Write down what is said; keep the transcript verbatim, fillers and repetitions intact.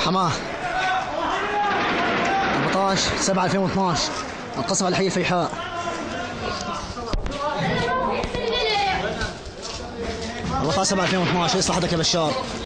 حماه أربعطعش سبعة ألفين واثناعش القصف على حي الفيحاء. أربعطعش سبعة ألفين واثناعش اصلح حدك يا بشار.